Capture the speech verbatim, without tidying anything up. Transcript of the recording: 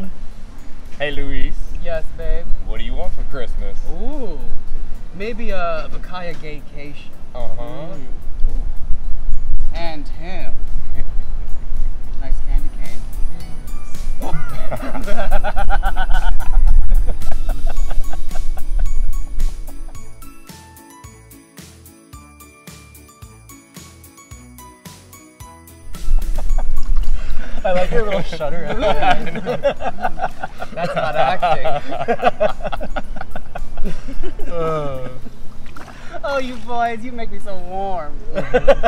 Hey, Luis. Yes, babe. What do you want for Christmas? Ooh, maybe a VACAYA gay-cation. Uh-huh. Mm. And him. Nice candy cane. I like your little shudder at the end. That's not acting. uh. Oh, you boys, you make me so warm.